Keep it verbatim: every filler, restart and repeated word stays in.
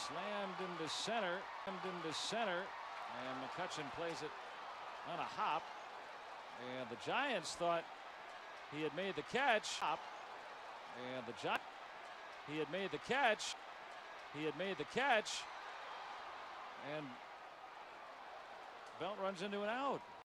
slammed into center, slammed into center, and McCutchen plays it on a hop. And the Giants thought he had made the catch. And the Giants, he had made the catch. He had made the catch. And Belt runs into an out.